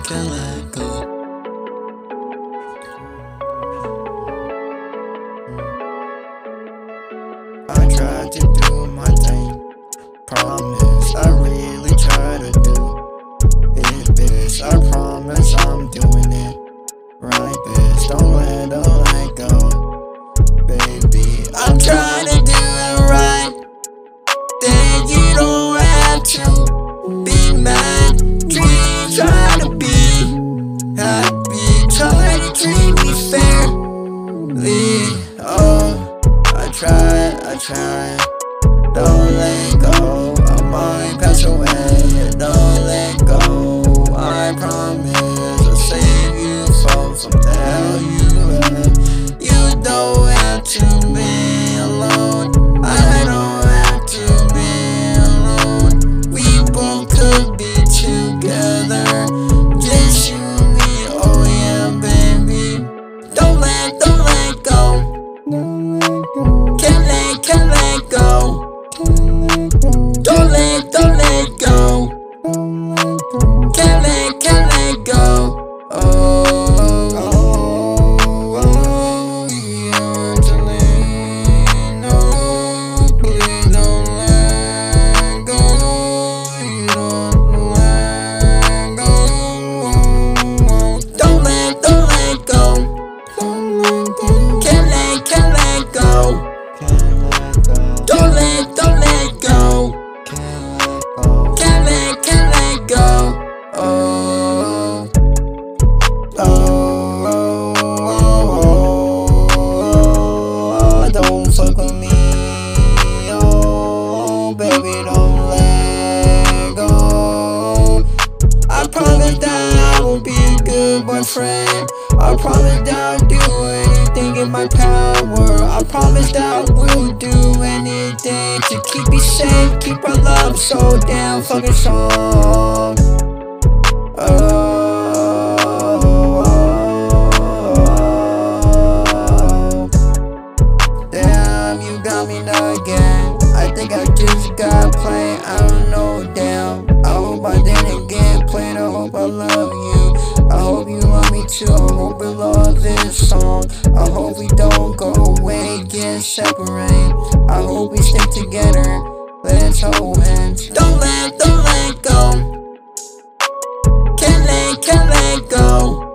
can't let go. I tried to do my thing, promise I really try to do it, bitch. I promise I'm doing it right, bitch. Don't let go, baby. I'm trying to do it right, then you don't have to be mad. Try to be happy, try to treat me fairly. Oh, I try, don't let go. I might pass away, don't let go. I promise I'll save you from the hell you had. You don't have to be alone, I don't have to be alone. We both could be together, just you and me, oh yeah, baby. Don't let go. Can't let go. Don't let go. Can't let go. Oh, yeah, Angelina, please don't let go. You don't let go. Don't let go. Can't let go. Don't let go. Can't let go. Oh, don't fuck with me. Oh, baby, don't let go. I promise that I will be a good boyfriend. I promise that I'll do anything in my power. I promise that I will do anything to keep you safe, keep our love so damn fucking strong. Damn, you got me again. I think I just got played, I don't know, damn. I hope I didn't get played, I hope I love you. I hope you love me too, I hope we love this song. I hope we don't go away, get separate. I hope we stick together, let's hold hands. Don't let go. Can't let go.